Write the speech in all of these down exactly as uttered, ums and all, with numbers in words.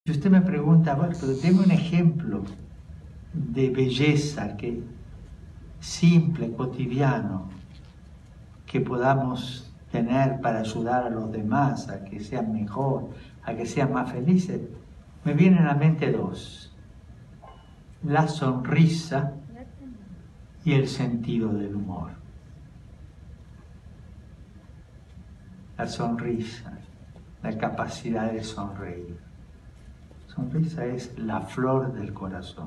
Si usted me pregunta, bueno, pero deme un ejemplo de belleza que simple, cotidiano, que podamos tener para ayudar a los demás a que sean mejor, a que sean más felices, me vienen a la mente dos: la sonrisa y el sentido del humor. La sonrisa, la capacidad de sonreír. Sonrisa es la flor del corazón,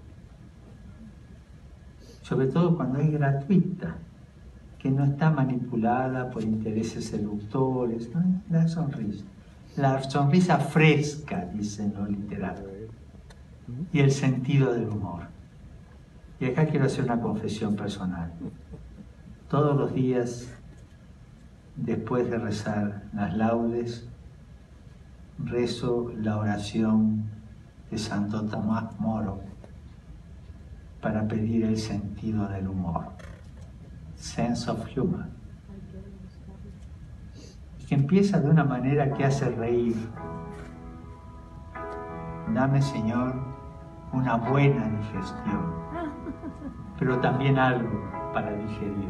sobre todo cuando es gratuita, que no está manipulada por intereses seductores, ¿no? La sonrisa, la sonrisa fresca, dicen los literatos, y el sentido del humor. Y acá quiero hacer una confesión personal. Todos los días, después de rezar las laudes, rezo la oración de Santo Tomás Moro para pedir el sentido del humor, sense of humor, que empieza de una manera que hace reír. Dame, Señor, una buena digestión, pero también algo para digerir.